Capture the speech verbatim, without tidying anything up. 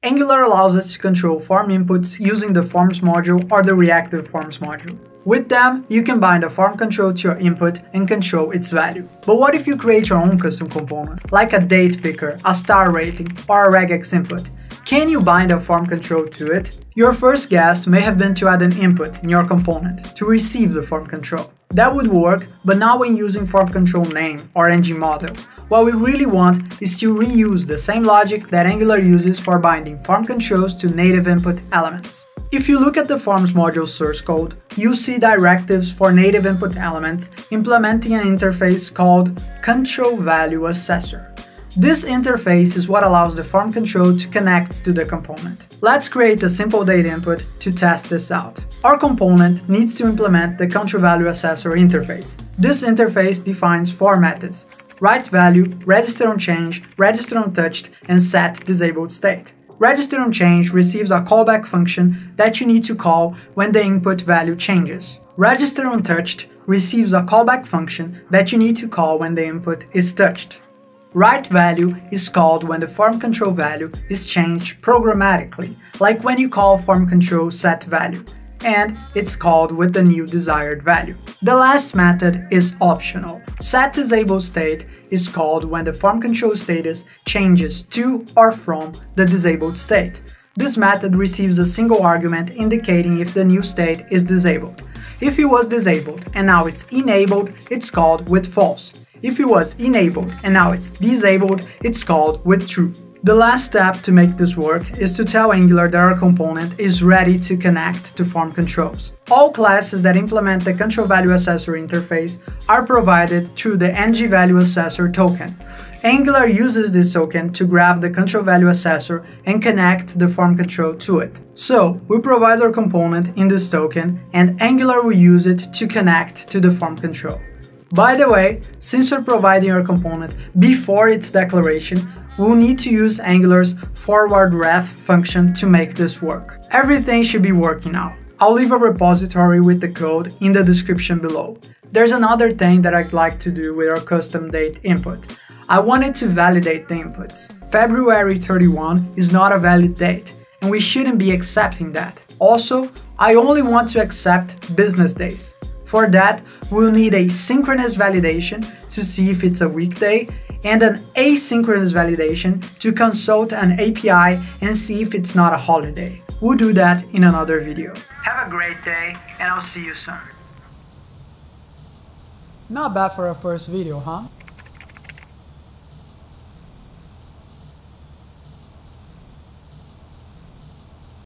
Angular allows us to control form inputs using the Forms module or the Reactive Forms module. With them, you can bind a form control to your input and control its value. But what if you create your own custom component, like a date picker, a star rating, or a regex input? Can you bind a form control to it? Your first guess may have been to add an input in your component to receive the form control. That would work, but not when using form control name or ng model. What we really want is to reuse the same logic that Angular uses for binding form controls to native input elements. If you look at the Forms module source code, you'll see directives for native input elements implementing an interface called Control Value Assessor. This interface is what allows the form control to connect to the component. Let's create a simple data input to test this out. Our component needs to implement the Control Value Assessor interface. This interface defines four methods: write value, register on change, register on touched, and set disabled state. Register on change receives a callback function that you need to call when the input value changes. Register on touched receives a callback function that you need to call when the input is touched. Write value is called when the form control value is changed programmatically, like when you call form control set value, and it's called with the new desired value. The last method is optional. Set disabled state is called when the form control status changes to or from the disabled state. This method receives a single argument indicating if the new state is disabled. If it was disabled and now it's enabled, it's called with false. If it was enabled and now it's disabled, it's called with true. The last step to make this work is to tell Angular that our component is ready to connect to form controls. All classes that implement the Control Value Assessor interface are provided through the ngValueAssessor token. Angular uses this token to grab the Control Value Assessor and connect the form control to it. So, we provide our component in this token, and Angular will use it to connect to the form control. By the way, since we're providing our component before its declaration, we'll need to use Angular's forward ref function to make this work. Everything should be working now. I'll leave a repository with the code in the description below. There's another thing that I'd like to do with our custom date input. I wanted to validate the inputs. February thirty-first is not a valid date, and we shouldn't be accepting that. Also, I only want to accept business days. For that, we'll need a synchronous validation to see if it's a weekday, and an asynchronous validation to consult an A P I and see if it's not a holiday. We'll do that in another video. Have a great day, and I'll see you soon. Not bad for a first video, huh?